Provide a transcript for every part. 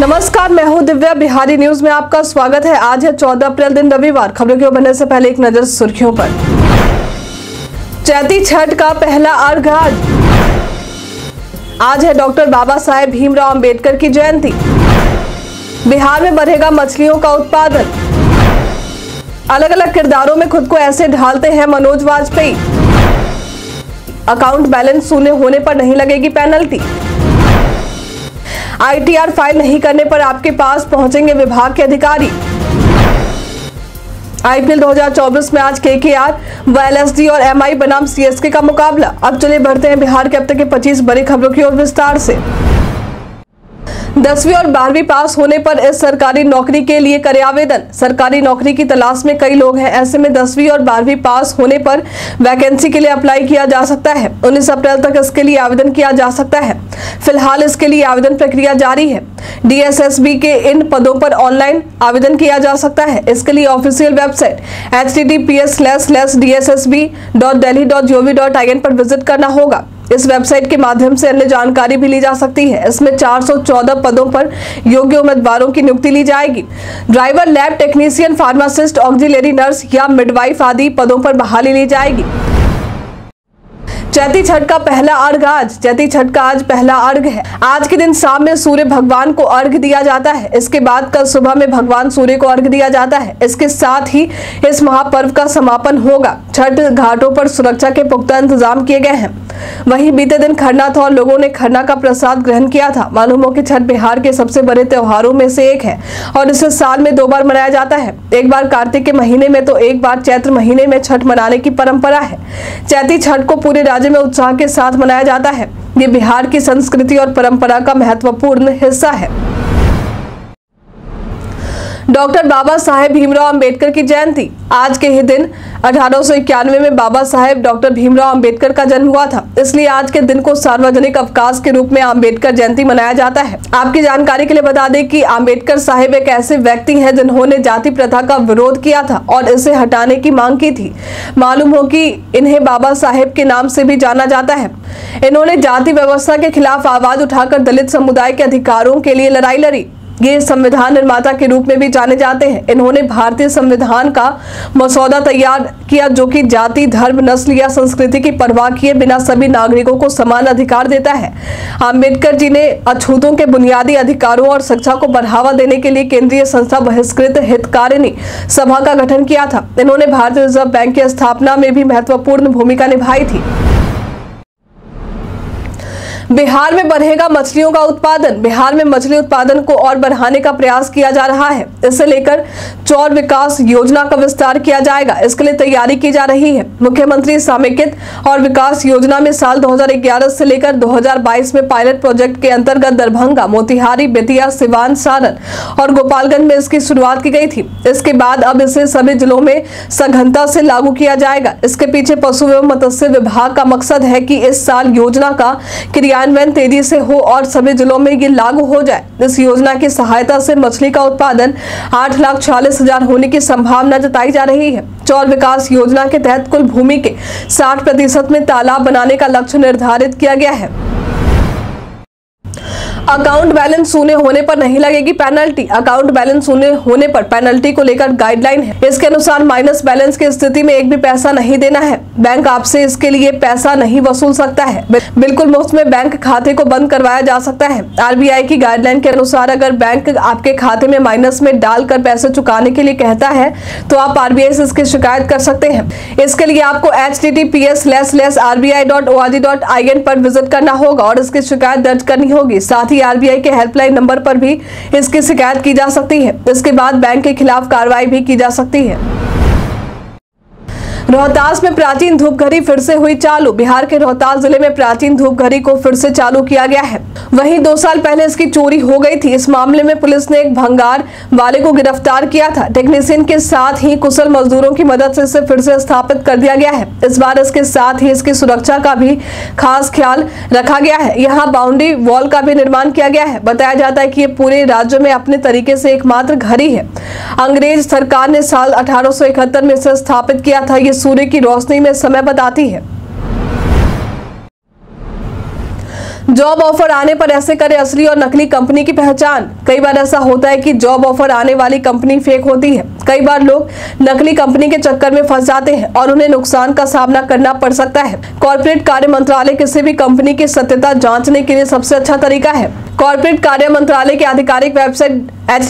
नमस्कार, मैं हूं दिव्या। बिहारी न्यूज में आपका स्वागत है। आज है 14 अप्रैल, दिन रविवार। खबरों की ओर बढ़ने से पहले एक नजर सुर्खियों पर। चैती छठ का पहला अर्घ आज है डॉक्टर बाबा साहेब भीमराव अंबेडकर की जयंती। बिहार में बढ़ेगा मछलियों का उत्पादन। अलग अलग किरदारों में खुद को ऐसे ढालते हैं मनोज वाजपेयी। अकाउंट बैलेंस शून्य होने पर नहीं लगेगी पेनल्टी। ITR फाइल नहीं करने पर आपके पास पहुंचेंगे विभाग के अधिकारी। IPL 2024 में आज KKR व LSD और MI बनाम CSK का मुकाबला। अब चलिए बढ़ते हैं बिहार के अब तक के 25 बड़ी खबरों की ओर विस्तार से। 10वीं और 12वीं पास होने पर इस सरकारी नौकरी के लिए करें आवेदन। सरकारी नौकरी की तलाश में कई लोग हैं। ऐसे में 10वीं और 12वीं पास होने पर वैकेंसी के लिए अप्लाई किया जा सकता है। 19 अप्रैल तक इसके लिए आवेदन किया जा सकता है। फिलहाल इसके लिए आवेदन प्रक्रिया जारी है। DSSB के इन पदों पर ऑनलाइन आवेदन किया जा सकता है। इसके लिए ऑफिशियल वेबसाइट https://dssb.delhi.gov.in पर विजिट करना होगा। इस वेबसाइट के माध्यम से अन्य जानकारी भी ली जा सकती है। इसमें 414 पदों पर योग्य उम्मीदवारों की नियुक्ति ली जाएगी। Driver, lab technician, pharmacist, auxiliary nurse या मिडवाइफ आदि पदों पर बहाली ली जाएगी। चैती छठ का पहला अर्घ आज। चैती छठ का आज पहला अर्घ है। आज के दिन शाम में सूर्य भगवान को अर्घ दिया जाता है। इसके बाद कल सुबह में भगवान सूर्य को अर्घ दिया जाता है। इसके साथ ही इस महापर्व का समापन होगा। छठ घाटों पर सुरक्षा के पुख्ता इंतजाम किए गए हैं। वहीं बीते दिन खरना था और लोगों ने खरना का प्रसाद ग्रहण किया था। मालूम हो कि छठ बिहार के सबसे बड़े त्योहारों में से एक है और इसे साल में 2 बार मनाया जाता है। एक बार कार्तिक के महीने में तो एक बार चैत्र महीने में छठ मनाने की परंपरा है। चैती छठ को पूरे राज्य में उत्साह के साथ मनाया जाता है। ये बिहार की संस्कृति और परंपरा का महत्वपूर्ण हिस्सा है। डॉक्टर बाबा साहेब भीमराव अंबेडकर की जयंती। आज के ही दिन 1891 में बाबा साहेब डॉक्टर भीमराव अंबेडकर का जन्म हुआ था। इसलिए आज के दिन को सार्वजनिक अवकाश के रूप में अंबेडकर जयंती मनाया जाता है। आपकी जानकारी के लिए बता दें कि अंबेडकर साहेब एक ऐसे व्यक्ति हैं जिन्होंने जाति प्रथा का विरोध किया था और इसे हटाने की मांग की थी। मालूम हो कि इन्हें बाबा साहेब के नाम से भी जाना जाता है। इन्होंने जाति व्यवस्था के खिलाफ आवाज उठाकर दलित समुदाय के अधिकारों के लिए लड़ाई लड़ी। ये संविधान निर्माता के रूप में भी जाने जाते हैं। इन्होंने भारतीय संविधान का मसौदा तैयार किया जो कि जाति, धर्म, नस्ल या संस्कृति की परवाह किए बिना सभी नागरिकों को समान अधिकार देता है। अंबेडकर जी ने अछूतों के बुनियादी अधिकारों और शिक्षा को बढ़ावा देने के लिए केंद्रीय संस्था बहिष्कृत हितकारिणी सभा का गठन किया था। इन्होंने भारतीय रिजर्व बैंक की स्थापना में भी महत्वपूर्ण भूमिका निभाई थी। बिहार में बढ़ेगा मछलियों का उत्पादन। बिहार में मछली उत्पादन को और बढ़ाने का प्रयास किया जा रहा है। इसे लेकर चौर विकास योजना का विस्तार किया जाएगा। इसके लिए तैयारी की जा रही है। मुख्यमंत्री समेकित और विकास योजना में साल 2011 से लेकर 2022 में पायलट प्रोजेक्ट के अंतर्गत दरभंगा, मोतिहारी, बेतिया, सिवान, सारण और गोपालगंज में इसकी शुरुआत की गई थी। इसके बाद अब इसे सभी जिलों में सघनता से लागू किया जाएगा। इसके पीछे पशु एवं मत्स्य विभाग का मकसद है कि इस साल योजना का क्रियान्वयन तेजी से हो और सभी जिलों में ये लागू हो जाए। इस योजना की सहायता से मछली का उत्पादन 8,40,000 होने की संभावना जताई जा रही है। चौर विकास योजना के तहत कुल भूमि के 60% में तालाब बनाने का लक्ष्य निर्धारित किया गया है। अकाउंट बैलेंस शून्य होने पर नहीं लगेगी पेनल्टी। अकाउंट बैलेंस शून्य होने पर पेनल्टी को लेकर गाइडलाइन है। इसके अनुसार माइनस बैलेंस की स्थिति में एक भी पैसा नहीं देना है। बैंक आपसे इसके लिए पैसा नहीं वसूल सकता है। बिल्कुल मुफ्त में बैंक खाते को बंद करवाया जा सकता है। RBI की गाइडलाइन के अनुसार अगर बैंक आपके खाते में माइनस में डालकर पैसे चुकाने के लिए कहता है तो आप RBI से इसकी शिकायत कर सकते हैं। इसके लिए आपको https://rbi.org.in पर विजिट करना होगा और इसकी शिकायत दर्ज करनी होगी। साथ ही RBI के हेल्पलाइन नंबर पर भी इसकी शिकायत की जा सकती है। इसके बाद बैंक के खिलाफ कार्रवाई भी की जा सकती है। रोहतास में प्राचीन धूप घड़ी फिर से हुई चालू। बिहार के रोहतास जिले में प्राचीन धूप घड़ी को फिर से चालू किया गया है। वहीं 2 साल पहले इसकी चोरी हो गई थी। इस मामले में पुलिस ने एक भंगार वाले को गिरफ्तार किया था। टेक्नीशियन के साथ ही कुशल मजदूरों की मदद से इसे फिर से स्थापित कर दिया गया है। इस बार इसके साथ ही इसकी सुरक्षा का भी खास ख्याल रखा गया है। यहाँ बाउंड्री वॉल का भी निर्माण किया गया है। बताया जाता है कि ये पूरे राज्य में अपने तरीके से एकमात्र घड़ी है। अंग्रेज सरकार ने साल 1871 में इसे स्थापित किया था। ये सूर्य की रोशनी में समय बताती है। जॉब ऑफर आने पर ऐसे करे असली और नकली कंपनी की पहचान। कई बार ऐसा होता है कि जॉब ऑफर आने वाली कंपनी फेक होती है। कई बार लोग नकली कंपनी के चक्कर में फंस जाते हैं और उन्हें नुकसान का सामना करना पड़ सकता है। कॉर्पोरेट कार्य मंत्रालय किसी भी कंपनी की सत्यता जांचने के लिए सबसे अच्छा तरीका है। कॉर्पोरेट कार्य मंत्रालय की आधिकारिक वेबसाइट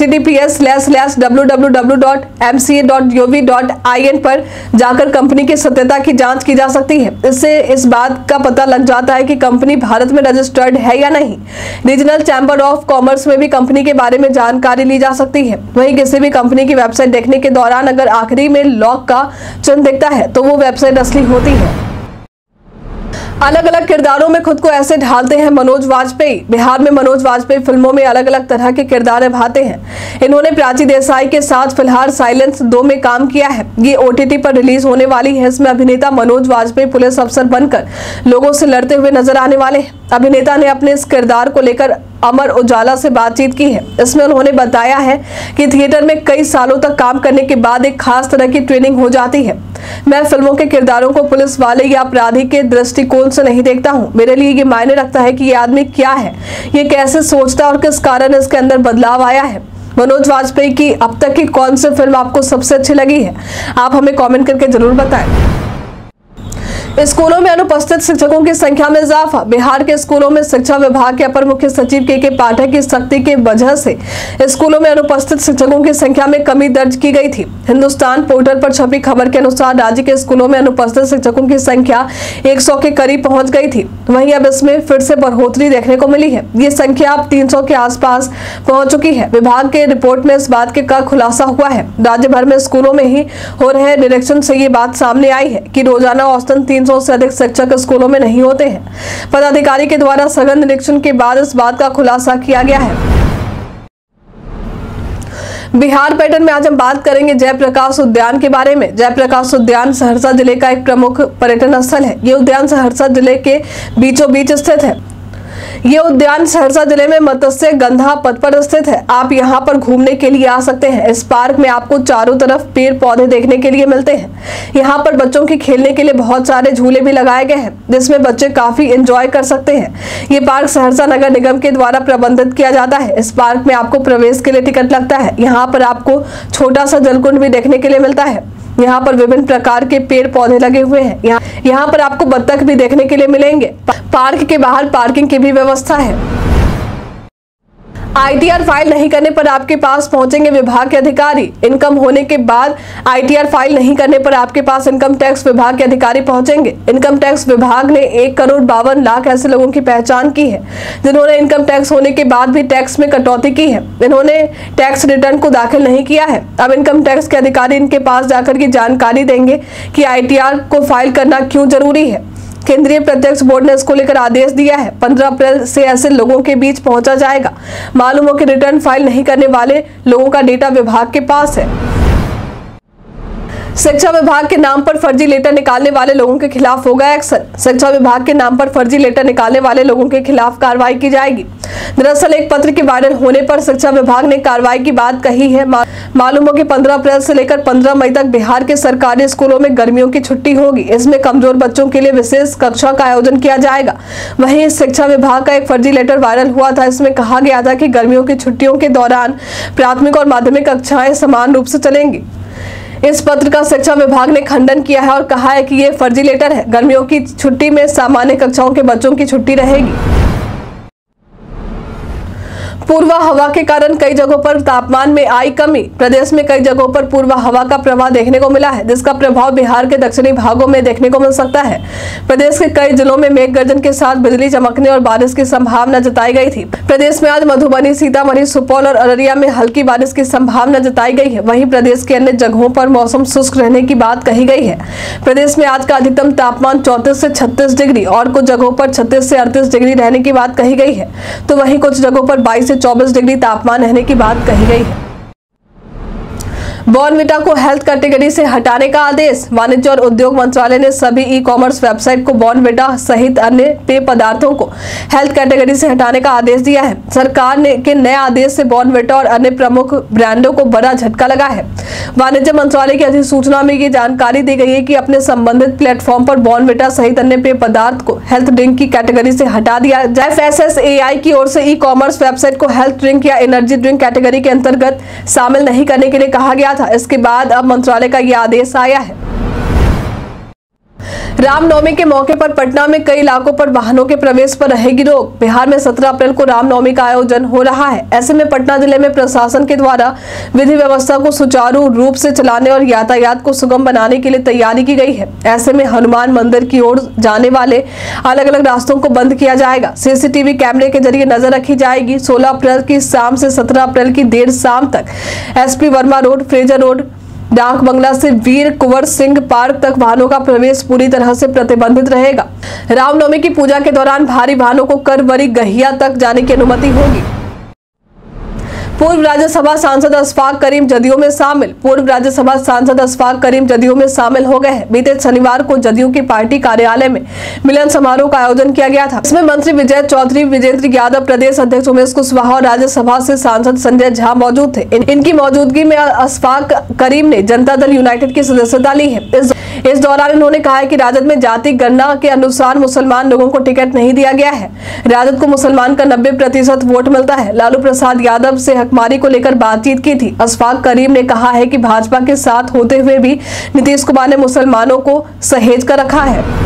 https://www.mca.gov.in पर जाकर कंपनी की सत्यता की जांच की जा सकती है। इससे इस बात का पता लग जाता है कि कंपनी भारत में रजिस्टर्ड है या नहीं। रीजनल चैम्बर ऑफ कॉमर्स में भी कंपनी के बारे में जानकारी ली जा सकती है। वहीं किसी भी कंपनी की वेबसाइट देखने के दौरान अगर आखिरी में लॉक का चिन्ह दिखता है तो वो वेबसाइट असली होती है। अलग अलग किरदारों में खुद को ऐसे ढालते हैं मनोज वाजपेयी। बिहार में मनोज वाजपेयी फिल्मों में अलग अलग तरह के किरदार निभाते हैं। इन्होंने प्राची देसाई के साथ फिलहाल साइलेंस 2 में काम किया है। ये OTT पर रिलीज होने वाली है। इसमें अभिनेता मनोज वाजपेयी पुलिस अफसर बनकर लोगों से लड़ते हुए नजर आने वाले हैं। अभिनेता ने अपने इस किरदार को लेकर अमर उजाला से बातचीत की है। इसमें उन्होंने बताया है कि थिएटर में कई सालों तक काम करने के बाद एक खास तरह की ट्रेनिंग हो जाती है। मैं फिल्मों के किरदारों को पुलिस वाले या अपराधी के दृष्टिकोण से नहीं देखता हूँ। मेरे लिए ये मायने रखता है कि ये आदमी क्या है, ये कैसे सोचता है और किस कारण इसके अंदर बदलाव आया है। मनोज वाजपेयी की अब तक की कौन सी फिल्म आपको सबसे अच्छी लगी है, आप हमें कॉमेंट करके जरूर बताएं। स्कूलों में अनुपस्थित शिक्षकों की संख्या में इजाफा। बिहार के स्कूलों में शिक्षा विभाग के अपर मुख्य सचिव के पाठक की सख्ती की वजह से स्कूलों में अनुपस्थित शिक्षकों की संख्या में कमी दर्ज की गई थी। हिंदुस्तान पोर्टल पर छपी खबर के अनुसार राज्य के स्कूलों में अनुपस्थित शिक्षकों की संख्या 100 के करीब पहुंच गई थी। वहीं अब इसमें फिर से बढ़ोतरी देखने को मिली है। ये संख्या अब 300 के आसपास पहुंच चुकी है। विभाग के रिपोर्ट में इस बात का खुलासा हुआ है। राज्य भर में स्कूलों में ही हो रहे निरीक्षण से ये बात सामने आई है कि रोजाना औसतन 300 से अधिक शिक्षक स्कूलों में नहीं होते हैं। पदाधिकारी के द्वारा सघन निरीक्षण के बाद इस बात का खुलासा किया गया है। बिहार पैटर्न में आज हम बात करेंगे जयप्रकाश उद्यान के बारे में। जयप्रकाश उद्यान सहरसा जिले का एक प्रमुख पर्यटन स्थल है। ये उद्यान सहरसा जिले के बीचों बीच स्थित है। ये उद्यान सहरसा जिले में मत्स्य गंधा पथ पर स्थित है। आप यहाँ पर घूमने के लिए आ सकते हैं। इस पार्क में आपको चारों तरफ पेड़ पौधे देखने के लिए मिलते हैं। यहाँ पर बच्चों के खेलने के लिए बहुत सारे झूले भी लगाए गए हैं जिसमें बच्चे काफी एंजॉय कर सकते हैं। ये पार्क सहरसा नगर निगम के द्वारा प्रबंधित किया जाता है। इस पार्क में आपको प्रवेश के लिए टिकट लगता है। यहाँ पर आपको छोटा सा जलकुंड भी देखने के लिए मिलता है। यहाँ पर विभिन्न प्रकार के पेड़ पौधे लगे हुए हैं। यहाँ पर आपको बत्तख भी देखने के लिए मिलेंगे। पार्क के बाहर पार्किंग की भी व्यवस्था है। ITR फाइल नहीं करने पर आपके पास पहुंचेंगे विभाग के अधिकारी। इनकम होने के बाद ITR फाइल नहीं करने पर आपके पास इनकम टैक्स विभाग के अधिकारी पहुंचेंगे। इनकम टैक्स विभाग ने 1,52,00,000 ऐसे लोगों की पहचान की है जिन्होंने इनकम टैक्स होने के बाद भी टैक्स में कटौती की है। इन्होंने टैक्स रिटर्न को दाखिल नहीं किया है। अब इनकम टैक्स के अधिकारी इनके पास जाकर की जानकारी देंगे कि ITR को फाइल करना क्यों जरूरी है। केंद्रीय प्रत्यक्ष बोर्ड ने इसको लेकर आदेश दिया है। 15 अप्रैल से ऐसे लोगों के बीच पहुंचा जाएगा। मालूम हो कि रिटर्न फाइल नहीं करने वाले लोगों का डेटा विभाग के पास है। शिक्षा विभाग के नाम पर फर्जी लेटर निकालने वाले लोगों के खिलाफ होगा एक्शन। शिक्षा विभाग के नाम पर फर्जी लेटर निकालने वाले लोगों के खिलाफ कार्रवाई की जाएगी। दरअसल एक पत्र के वायरल होने पर शिक्षा विभाग ने कार्रवाई की बात कही है। मालूम हो कि 15 अप्रैल से लेकर 15 मई तक बिहार के सरकारी स्कूलों में गर्मियों की छुट्टी होगी। इसमें कमजोर बच्चों के लिए विशेष कक्षा का आयोजन किया जाएगा। वहीं शिक्षा विभाग का एक फर्जी लेटर वायरल हुआ था। इसमें कहा गया था कि गर्मियों की छुट्टियों के दौरान प्राथमिक और माध्यमिक कक्षाएं समान रूप से चलेंगी। इस पत्र का शिक्षा विभाग ने खंडन किया है और कहा है कि ये फर्जी लेटर है। गर्मियों की छुट्टी में सामान्य कक्षाओं के बच्चों की छुट्टी रहेगी। पूर्वा हवा के कारण कई जगहों पर तापमान में आई कमी। प्रदेश में कई जगहों पर पूर्वा हवा का प्रवाह देखने को मिला है जिसका प्रभाव बिहार के दक्षिणी भागों में देखने को मिल सकता है। प्रदेश के कई जिलों में मेघ गर्जन के साथ बिजली चमकने और बारिश की संभावना जताई गई थी। प्रदेश में आज मधुबनी, सीतामढ़ी, सुपौल और अररिया में हल्की बारिश की संभावना जताई गई है। वहीं प्रदेश के अन्य जगहों पर मौसम शुष्क रहने की बात कही गई है। प्रदेश में आज का अधिकतम तापमान 34 से 36 डिग्री और कुछ जगहों पर 36 से 38 डिग्री रहने की बात कही गई है, तो वहीं कुछ जगहों पर 22 से 24 डिग्री तापमान रहने की बात कही गई है। बॉर्नविटा को हेल्थ कैटेगरी से हटाने का आदेश। वाणिज्य और उद्योग मंत्रालय ने सभी ई कॉमर्स वेबसाइट को बॉर्नविटा सहित अन्य पेय पदार्थों को हेल्थ कैटेगरी से हटाने का आदेश दिया है। सरकार ने के नए आदेश से बॉर्नविटा और अन्य प्रमुख ब्रांडों को बड़ा झटका लगा है। वाणिज्य मंत्रालय की अधिसूचना में ये जानकारी दी गई है कि अपने संबंधित प्लेटफॉर्म पर बॉर्नविटा सहित अन्य पेय पदार्थ को हेल्थ ड्रिंक की कैटेगरी से हटा दिया जाए। FSSAI की ओर से ई कॉमर्स वेबसाइट को हेल्थ ड्रिंक या एनर्जी ड्रिंक कैटेगरी के अंतर्गत शामिल नहीं करने के लिए कहा गया था। इसके बाद अब मंत्रालय का यह आदेश आया है। रामनवमी के मौके पर पटना में कई इलाकों पर वाहनों के प्रवेश पर रहेगी रोक। बिहार में 17 अप्रैल को रामनवमी का आयोजन हो रहा है। ऐसे में पटना जिले में प्रशासन के द्वारा विधि व्यवस्था को सुचारू रूप से चलाने और यातायात को सुगम बनाने के लिए तैयारी की गई है। ऐसे में हनुमान मंदिर की ओर जाने वाले अलग अलग रास्तों को बंद किया जाएगा। CCTV कैमरे के जरिए नजर रखी जाएगी। 16 अप्रैल की शाम से 17 अप्रैल की देर शाम तक SP Verma road, Fraser road, Dak Bungalow से वीर कुंवर सिंह पार्क तक वाहनों का प्रवेश पूरी तरह से प्रतिबंधित रहेगा। रामनवमी की पूजा के दौरान भारी वाहनों को करवरी गहिया तक जाने की अनुमति होगी। पूर्व राज्यसभा सांसद अशफाक करीम जदयू में शामिल। पूर्व राज्यसभा सांसद अशफाक करीम जदयू में शामिल हो गए हैं। बीते शनिवार को जदयू की पार्टी कार्यालय में मिलन समारोह का आयोजन किया गया था। इसमें मंत्री विजय चौधरी, विजेंद्र यादव, प्रदेश अध्यक्ष उमेश कुशवाहा और राज्यसभा से सांसद संजय झा मौजूद थे। इनकी मौजूदगी में अशफाक करीम ने जनता दल यूनाइटेड की सदस्यता ली है। इस दौरान इन्होंने कहा है कि राजद में जाति गणना के अनुसार मुसलमान लोगों को टिकट नहीं दिया गया है। राजद को मुसलमान का 90% वोट मिलता है। लालू प्रसाद यादव से हकमारी को लेकर बातचीत की थी। अशफाक करीम ने कहा है कि भाजपा के साथ होते हुए भी नीतीश कुमार ने मुसलमानों को सहेज कर रखा है।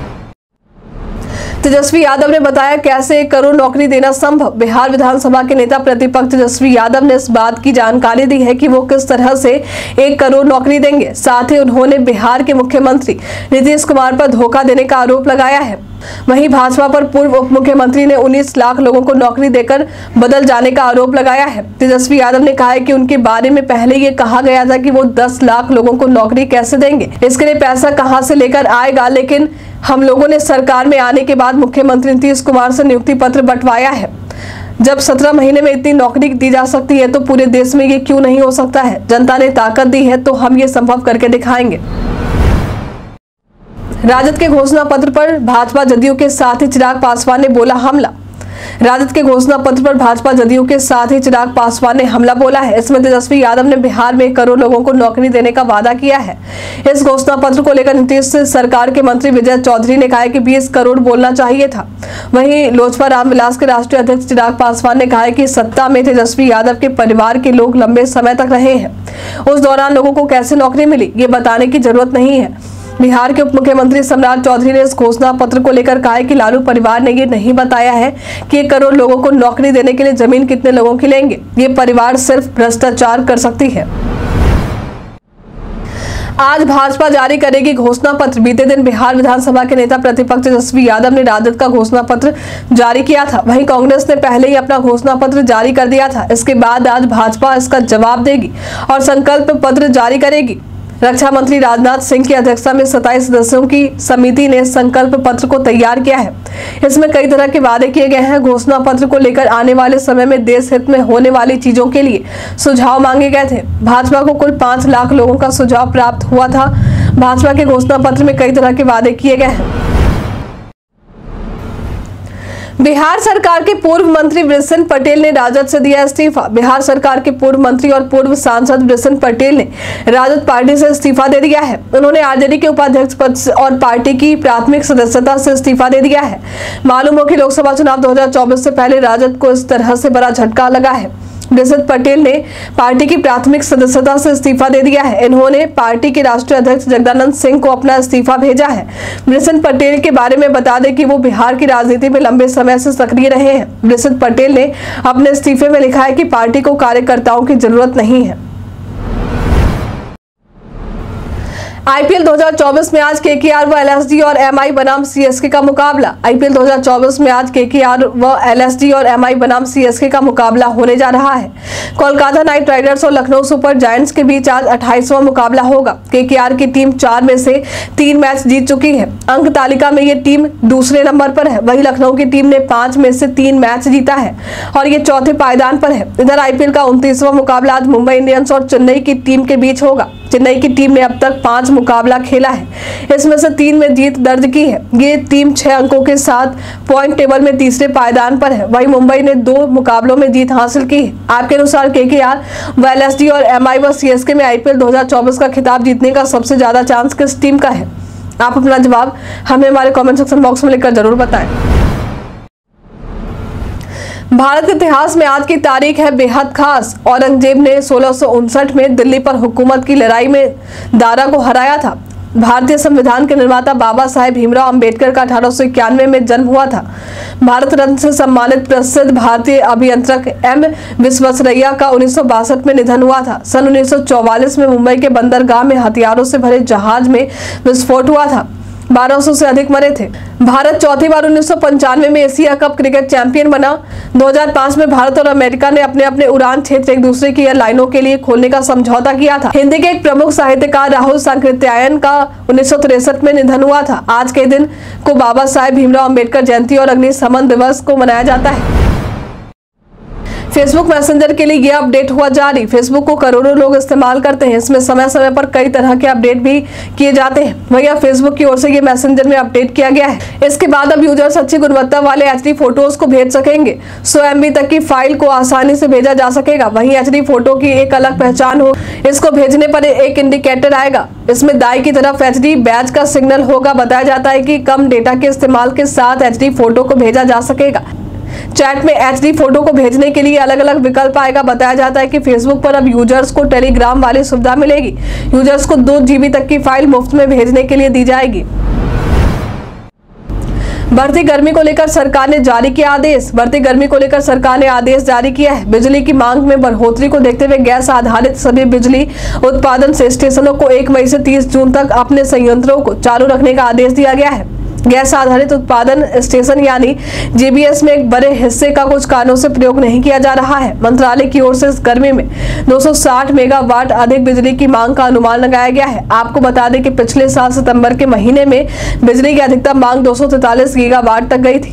तेजस्वी यादव ने बताया कैसे 1 करोड़ नौकरी देना संभव। बिहार विधानसभा के नेता प्रतिपक्ष तेजस्वी यादव ने इस बात की जानकारी दी है कि वो किस तरह से 1 करोड़ नौकरी देंगे। साथ ही उन्होंने बिहार के मुख्यमंत्री नीतीश कुमार पर धोखा देने का आरोप लगाया है। वहीं भाजपा पर पूर्व उप मुख्यमंत्री ने 19 लाख लोगों को नौकरी देकर बदल जाने का आरोप लगाया है। तेजस्वी यादव ने कहा है कि उनके बारे में पहले ये कहा गया था कि वो 10 लाख लोगों को नौकरी कैसे देंगे, इसके लिए पैसा कहां से लेकर आएगा, लेकिन हम लोगों ने सरकार में आने के बाद मुख्यमंत्री नीतीश कुमार से नियुक्ति पत्र बंटवाया है। जब 17 महीने में इतनी नौकरी दी जा सकती है तो पूरे देश में ये क्यों नहीं हो सकता है। जनता ने ताकत दी है तो हम ये संभव करके दिखाएंगे। राजद के घोषणा पत्र पर भाजपा जदयू के साथ ही चिराग पासवान ने बोला हमला। राजद के घोषणा पत्र पर भाजपा जदयू के साथ ही चिराग पासवान ने हमला बोला है। इसमें तेजस्वी यादव ने बिहार में 1 करोड़ लोगों को नौकरी देने का वादा किया है। इस घोषणा पत्र को लेकर नीतीश सरकार के मंत्री विजय चौधरी ने कहा कि 20 करोड़ बोलना चाहिए था। वहीं लोजपा रामविलास के राष्ट्रीय अध्यक्ष चिराग पासवान ने कहा कि सत्ता में तेजस्वी यादव के परिवार के लोग लंबे समय तक रहे हैं, उस दौरान लोगों को कैसे नौकरी मिली ये बताने की जरूरत नहीं है। बिहार के उप मुख्यमंत्री सम्राट चौधरी ने इस घोषणा पत्र को लेकर कहा कि लालू परिवार ने ये नहीं बताया है कि 1 करोड़ लोगों को नौकरी देने के लिए जमीन कितने लोगों की लेंगे। ये परिवार सिर्फ भ्रष्टाचार कर सकती है। आज भाजपा जारी करेगी घोषणा पत्र। बीते दिन बिहार विधानसभा के नेता प्रतिपक्ष तेजस्वी यादव ने राजद का घोषणा पत्र जारी किया था। वहीं कांग्रेस ने पहले ही अपना घोषणा पत्र जारी कर दिया था। इसके बाद आज भाजपा इसका जवाब देगी और संकल्प पत्र जारी करेगी। रक्षा मंत्री राजनाथ सिंह की अध्यक्षता में 27 सदस्यों की समिति ने संकल्प पत्र को तैयार किया है। इसमें कई तरह के वादे किए गए हैं। घोषणा पत्र को लेकर आने वाले समय में देश हित में होने वाली चीजों के लिए सुझाव मांगे गए थे। भाजपा को कुल 5 लाख लोगों का सुझाव प्राप्त हुआ था। भाजपा के घोषणा पत्र में कई तरह के वादे किए गए हैं। बिहार सरकार के पूर्व मंत्री वृषण पटेल ने राजद से दिया इस्तीफा। बिहार सरकार के पूर्व मंत्री और पूर्व सांसद वृषण पटेल ने राजद पार्टी से इस्तीफा दे दिया है। उन्होंने आरजेडी के उपाध्यक्ष पद और पार्टी की प्राथमिक सदस्यता से इस्तीफा दे दिया है। मालूम हो कि लोकसभा चुनाव 2024 से पहले राजद को इस तरह से बड़ा झटका लगा है। वृषण पटेल ने पार्टी की प्राथमिक सदस्यता से इस्तीफा दे दिया है। इन्होंने पार्टी के राष्ट्रीय अध्यक्ष जगदानंद सिंह को अपना इस्तीफा भेजा है। वृषण पटेल के बारे में बता दें कि वो बिहार की राजनीति में लंबे समय से सक्रिय रहे हैं। वृषण पटेल ने अपने इस्तीफे में लिखा है कि पार्टी को कार्यकर्ताओं की जरूरत नहीं है। आईपीएल 2024 में आज केकेआर व एलएसडी और एमआई बनाम सीएसके का मुकाबला। आईपीएल 2024 में आज केकेआर व एलएसडी और एमआई बनाम सीएसके का मुकाबला होने जा रहा है। कोलकाता नाइट राइडर्स और लखनऊ सुपर जायंट्स के बीच आज 28वां मुकाबला होगा। केकेआर की टीम 4 में से 3 मैच जीत चुकी है। अंक तालिका में ये टीम दूसरे नंबर पर है। वहीं लखनऊ की टीम ने 5 में से 3 मैच जीता है और ये चौथे पायदान पर है। इधर आईपीएल का 29वां मुकाबला आज मुंबई इंडियंस और चेन्नई की टीम के बीच होगा। चेन्नई की टीम ने अब तक 5 मुकाबला खेला है, इसमें से 3 में जीत दर्ज की है। ये टीम 6 अंकों के साथ पॉइंट टेबल में तीसरे पायदान पर है। वहीं मुंबई ने 2 मुकाबलों में जीत हासिल की है। आपके अनुसार केकेआर, एलएसडी और एमआई व सीएसके में आईपीएल 2024 का खिताब जीतने का सबसे ज्यादा चांस किस टीम का है? आप अपना जवाब हमें हमारे कमेंट सेक्शन बॉक्स में लिखकर जरूर बताएं। भारत के इतिहास में आज की तारीख है बेहद खास। औरंगजेब ने 1659 में दिल्ली पर हुकूमत की लड़ाई में दारा को हराया था। भारतीय संविधान के निर्माता बाबा साहेब भीमराव अंबेडकर का 1891 में जन्म हुआ था। भारत रत्न से सम्मानित प्रसिद्ध भारतीय अभियंत्रक एम विश्वेश्वरैया का 1962 में निधन हुआ था। सन 1944 में मुंबई के बंदरगाह में हथियारों से भरे जहाज में विस्फोट हुआ था। 1200 से अधिक मरे थे। भारत चौथी बार 1995 में एशिया कप क्रिकेट चैंपियन बना। 2005 में भारत और अमेरिका ने अपने अपने उड़ान क्षेत्र एक दूसरे की एयरलाइनों के लिए खोलने का समझौता किया था। हिंदी के एक प्रमुख साहित्यकार राहुल सांकृत्यायन का 1963 में निधन हुआ था। आज के दिन को बाबा साहेब भीमराव अंबेडकर जयंती और अग्निशमन दिवस को मनाया जाता है। फेसबुक मैसेंजर के लिए यह अपडेट हुआ जारी। फेसबुक को करोड़ों लोग इस्तेमाल करते हैं। इसमें समय समय पर कई तरह के अपडेट भी किए जाते हैं। वहीं अब फेसबुक की ओर से ये मैसेंजर में अपडेट किया गया है। इसके बाद अब यूजर्स अच्छी गुणवत्ता वाले एचडी फोटोज को भेज सकेंगे। 100 MB तक की फाइल को आसानी से भेजा जा सकेगा। वहीं एचडी फोटो की एक अलग पहचान हो। इसको भेजने पर एक इंडिकेटर आएगा। इसमें दाएं की तरफ एचडी बैच का सिग्नल होगा। बताया जाता है कि कम डेटा के इस्तेमाल के साथ एचडी फोटो को भेजा जा सकेगा। चैट में एचडी फोटो को भेजने के लिए अलग अलग विकल्प आएगा। बताया जाता है कि फेसबुक पर अब यूजर्स को टेलीग्राम वाली सुविधा मिलेगी। यूजर्स को 2 GB तक की फाइल मुफ्त में भेजने के लिए दी जाएगी। बढ़ती गर्मी को लेकर सरकार ने जारी किया आदेश। बढ़ती गर्मी को लेकर सरकार ने आदेश जारी किया है। बिजली की मांग में बढ़ोतरी को देखते हुए गैस आधारित सभी बिजली उत्पादन से स्टेशनों को 1 मई से 30 जून तक अपने संयंत्रों को चालू रखने का आदेश दिया गया है। गैस आधारित उत्पादन स्टेशन यानी जीबीएस में एक बड़े हिस्से का कुछ कारणों से प्रयोग नहीं किया जा रहा है। मंत्रालय की ओर से इस गर्मी में 260 मेगावाट अधिक बिजली की मांग का अनुमान लगाया गया है। आपको बता दें कि पिछले साल सितंबर के महीने में बिजली की अधिकतम मांग 243 गीगावाट तक गई थी।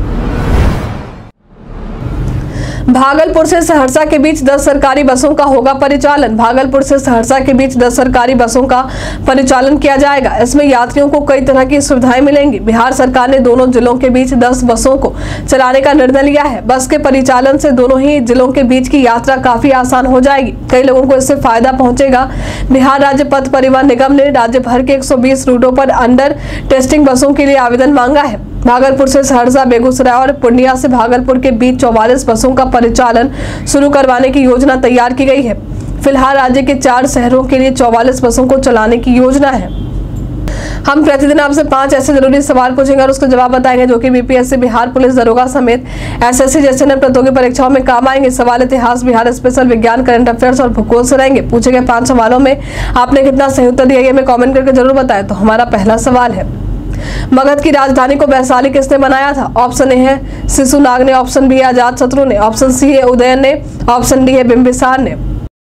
भागलपुर से सहरसा के बीच 10 सरकारी बसों का होगा परिचालन। भागलपुर से सहरसा के बीच 10 सरकारी बसों का परिचालन किया जाएगा। इसमें यात्रियों को कई तरह की सुविधाएं मिलेंगी। बिहार सरकार ने दोनों जिलों के बीच 10 बसों को चलाने का निर्णय लिया है। बस के परिचालन से दोनों ही जिलों के बीच की यात्रा काफी आसान हो जाएगी। कई लोगों को इससे फायदा पहुंचेगा। बिहार राज्य पथ परिवहन निगम ने राज्य भर के 120 रूटों पर अंडर टेस्टिंग बसों के लिए आवेदन मांगा है। भागलपुर से सहरसा, बेगूसराय और पूर्णिया से भागलपुर के बीच 44 बसों का परिचालन शुरू करवाने की योजना तैयार की गई है। फिलहाल राज्य के 4 शहरों के लिए 44 बसों को चलाने की योजना है। हम प्रतिदिन आपसे 5 ऐसे जरूरी सवाल पूछेंगे और उसके जवाब बताएंगे जो कि बीपीएससी, बिहार पुलिस दरोगा समेत एसएससी जैसे अन्य प्रतियोगी परीक्षाओं में काम आएंगे। सवाल इतिहास, बिहार स्पेशल, विज्ञान, करंट अफेयर्स और भूगोल से रहेंगे। पूछे गए 5 सवालों में आपने कितना सही उत्तर दिया ये हमें कमेंट करके जरूर बताएं। तो हमारा पहला सवाल है, मगध की राजधानी को वैशाली किसने बनाया था? ऑप्शन ए है शिशुनाग ने, ऑप्शन बी है अजातशत्रु ने, ऑप्शन सी है उदयन ने, ऑप्शन डी है बिंबिसार ने।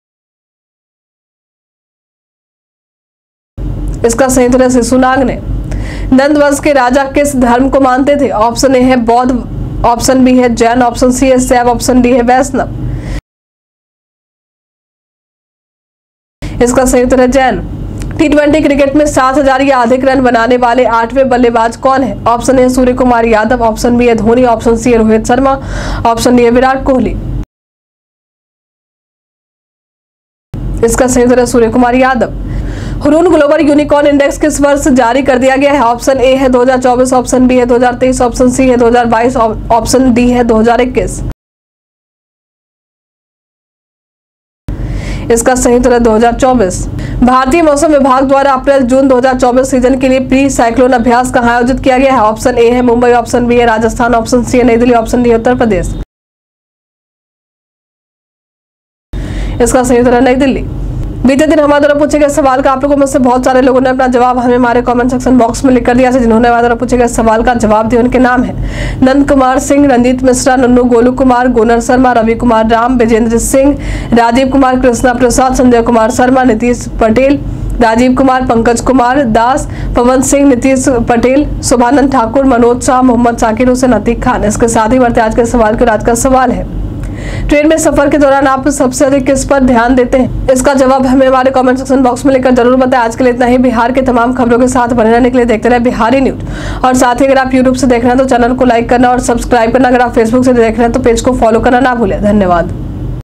इसका सही उत्तर है शिशुनाग ने। नंदवंश के राजा किस धर्म को मानते थे? ऑप्शन ए है बौद्ध, ऑप्शन बी है जैन, ऑप्शन सी है शैव, ऑप्शन डी है वैष्णव। इसका सही उत्तर है जैन। T20 क्रिकेट में 7000 या अधिक रन बनाने वाले 8वें बल्लेबाज कौन है? Option A Surya Kumar Yadav, option B है धोनी, ऑप्शन सी है रोहित शर्मा, ऑप्शन डी है विराट कोहली। इसका सही उत्तर है Surya Kumar Yadav. Hurun global unicorn index किस वर्ष जारी कर दिया गया है? ऑप्शन ए है 2024, ऑप्शन बी है 2023, ऑप्शन सी है 2022, ऑप्शन डी है 2021। इसका सही उत्तर है 2024। भारतीय मौसम विभाग द्वारा अप्रैल-जून 2024 सीजन के लिए प्री साइक्लोन अभ्यास कहां आयोजित किया गया है? ऑप्शन ए है मुंबई, ऑप्शन बी है राजस्थान, ऑप्शन सी है नई दिल्ली, ऑप्शन डी है उत्तर प्रदेश। इसका सही उत्तर है नई दिल्ली। बीते दिन हमारे द्वारा पूछे गए सवाल का आप लोगों में से बहुत सारे लोगों ने अपना जवाब हमें हमारे कमेंट सेक्शन बॉक्स में लिख कर दिया है। जिन्होंने हमारे द्वारा पूछे गए सवाल का जवाब दिया उनके नाम है नंद कुमार सिंह, रंजीत मिश्रा, नन्नू, गोलू कुमार, गोनर शर्मा, रवि कुमार राम, विजेंद्र सिंह, राजीव कुमार, कृष्णा प्रसाद, संजय कुमार शर्मा, नीतीश पटेल, राजीव कुमार, पंकज कुमार दास, पवन सिंह, नीतीश पटेल, शोभानंद ठाकुर, मनोज शाह, मोहम्मद साकिर हुसैन, अतीक खान। इसके साथ ही बढ़ते आज के सवाल के आज का सवाल है ट्रेन में सफर के दौरान आप सबसे अधिक किस पर ध्यान देते हैं? इसका जवाब हमें हमारे कमेंट सेक्शन बॉक्स में लिखकर जरूर बताएं। आज के लिए इतना ही। बिहार के तमाम खबरों के साथ बने रहने के लिए देखते रहे बिहारी न्यूज। और साथ ही अगर आप यूट्यूब से देख रहे हैं तो चैनल को लाइक करना और सब्सक्राइब करना। अगर आप फेसबुक से देख रहे हैं तो पेज को फॉलो करना ना भूलें। धन्यवाद।